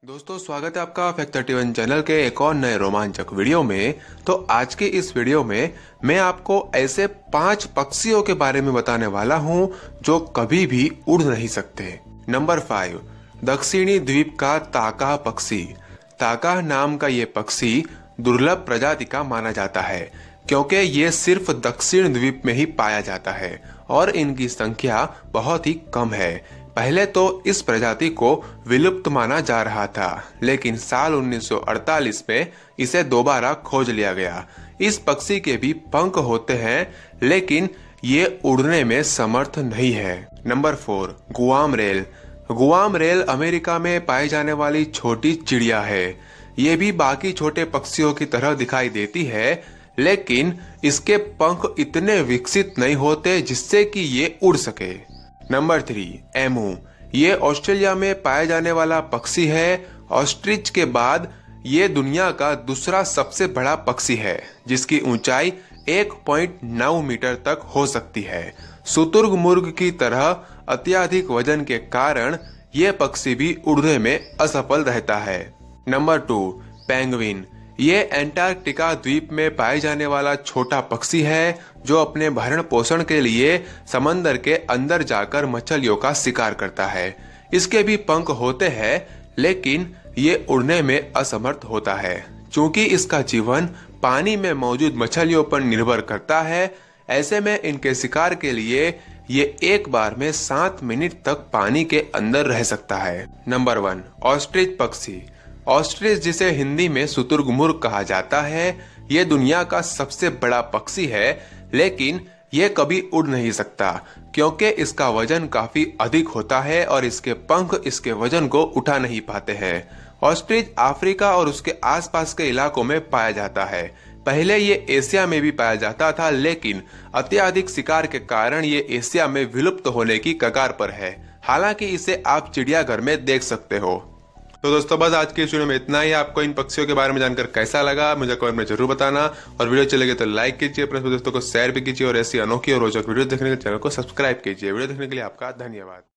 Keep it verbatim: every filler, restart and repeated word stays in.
दोस्तों, स्वागत है आपका फैक्ट थर्टी वन चैनल के एक और नए रोमांचक वीडियो में। तो आज के इस वीडियो में मैं आपको ऐसे पांच पक्षियों के बारे में बताने वाला हूं जो कभी भी उड़ नहीं सकते। नंबर फाइव, दक्षिणी द्वीप का ताका पक्षी। ताका नाम का ये पक्षी दुर्लभ प्रजाति का माना जाता है क्योंकि ये सिर्फ दक्षिण द्वीप में ही पाया जाता है और इनकी संख्या बहुत ही कम है। पहले तो इस प्रजाति को विलुप्त माना जा रहा था, लेकिन साल उन्नीस सौ अड़तालीस में इसे दोबारा खोज लिया गया। इस पक्षी के भी पंख होते हैं, लेकिन ये उड़ने में समर्थ नहीं है। Number four, Guam rail. Guam rail America में पाई जाने वाली छोटी चिड़िया है। ये भी बाकी छोटे पक्षियों की तरह दिखाई देती है, लेकिन इसके पंख इतने विकसित नहीं होते जिससे कि ये उड़ सके। Number three, emu. ये ऑस्ट्रेलिया में पाए जाने वाला पक्षी है। ऑस्ट्रिच के बाद ये दुनिया का दूसरा सबसे बड़ा पक्षी है, जिसकी ऊंचाई एक पॉइंट नौ मीटर तक हो सकती है। शुतुरमुर्ग की तरह अत्यधिक वजन के कारण ये पक्षी भी उड़ने में असफल रहता है। Number two, penguin. ये एंटार्कटिका द्वीप में पाए जाने वाला छोटा पक्षी है जो अपने भरण पोषण के लिए समंदर के अंदर जाकर मछलियों का शिकार करता है। इसके भी पंख होते हैं, लेकिन ये उड़ने में असमर्थ होता है। चूंकि इसका जीवन पानी में मौजूद मछलियों पर निर्भर करता है, ऐसे में इनके शिकार के लिए ये एक बार में सात मिनट तक पानी के अंदर रह सकता है। नंबर वन, ऑस्ट्रिच पक्षी। ऑस्ट्रिच, जिसे हिंदी में शुतुरमुर्ग कहा जाता है, ये दुनिया का सबसे बड़ा पक्षी है, लेकिन ये कभी उड़ नहीं सकता क्योंकि इसका वजन काफी अधिक होता है और इसके पंख इसके वजन को उठा नहीं पाते हैं। ऑस्ट्रिच अफ्रीका और उसके आसपास के इलाकों में पाया जाता है। पहले ये एशिया में भी पाया जाता था, लेकिन अत्यधिक शिकार के कारण ये एशिया में विलुप्त होने की कगार पर है। हालांकि इसे आप चिड़ियाघर में देख सकते हो। तो दोस्तों, बस आज की इस वीडियो में इतना ही। आपको इन पक्षियों के बारे में जानकर कैसा लगा मुझे कमेंट में जरूर बताना, और वीडियो चलेगी तो लाइक कीजिए, अपने दोस्तों को शेयर भी कीजिए और ऐसी अनोखी और रोचक वीडियो देखने के लिए चैनल को सब्सक्राइब कीजिए। वीडियो देखने के लिए आपका धन्यवाद।